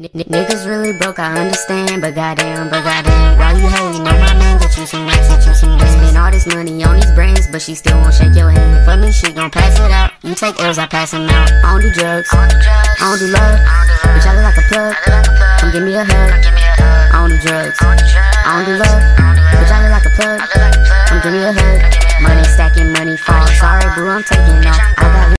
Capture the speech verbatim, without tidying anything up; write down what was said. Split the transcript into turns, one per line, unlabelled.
Niggas really broke, I understand, but goddamn, but goddamn, why you hating on my man? Get you some racks, get you some racks. Spend all this money on these brands, but she still won't shake your hand. For me, she gon' pass it out. You take L's, I pass them out. I don't do drugs, I don't do love, bitch, I look like a plug. Come give me a hug. I don't do drugs, I don't do love, bitch, I look like a plug. Come give me a hug. Money stacking, money fall. Sorry, boo, I'm taking off. I got